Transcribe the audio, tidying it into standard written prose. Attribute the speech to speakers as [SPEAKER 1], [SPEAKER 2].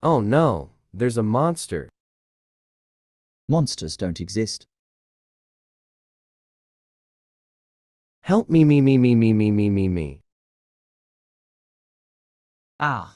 [SPEAKER 1] Oh no, there's a monster.
[SPEAKER 2] Monsters don't exist.
[SPEAKER 1] Help me.
[SPEAKER 3] Ah,